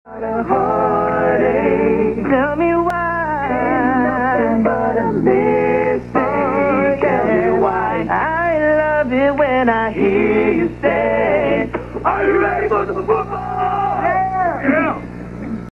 A heartache. Tell me why. Ain't nothing but a mistake. Tell me why. I love it when I hear you say, are you ready for the football?